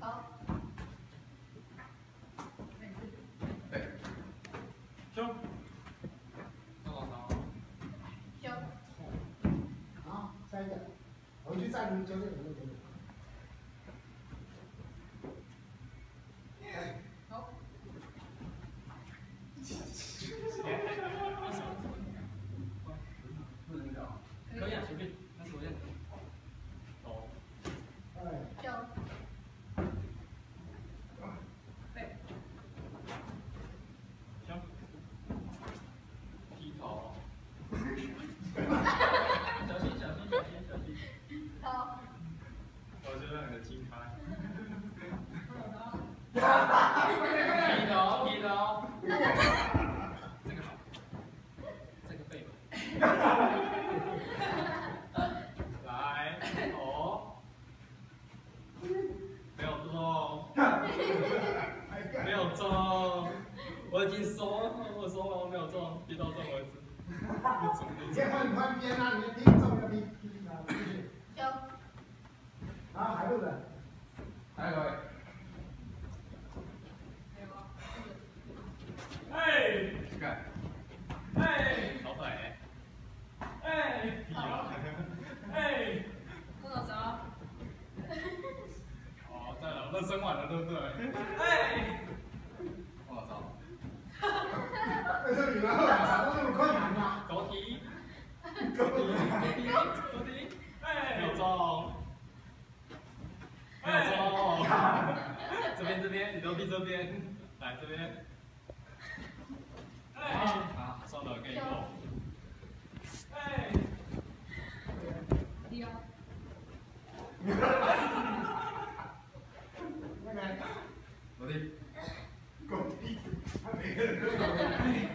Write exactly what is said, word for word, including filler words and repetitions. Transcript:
好。 对。 凶。 凶。 好，下一个，回去再纠正有没有纠正。 好。 不能聊。可以啊，随便，那是我认的。哦。 凶。 背。凶。劈头。小心小心小心小心。 好。 我就让你的金开。 好。 劈头劈头。这个好。这个背。来，头。没有中。没有中。我已经收了，我收了，我没有中，劈到中为止。 你先换换边啊，你拼中要拼拼啊，继续。 凶。 好，还有人。 还有各位。 哎。 看。 哎。老板。哎。 好。 哎。 多少招？ 哦，在了，那生完了，对不对？哎。 多少招？ 为什么你们后两场都那么困难呢？ 狗蹄。狗蹄。狗蹄。哎。没有中。没有中。这边这边，你都闭这边，来这边。哎。好，算了，给你过。哎。 丢。 那个。 我的。 狗屁！他每个人都有。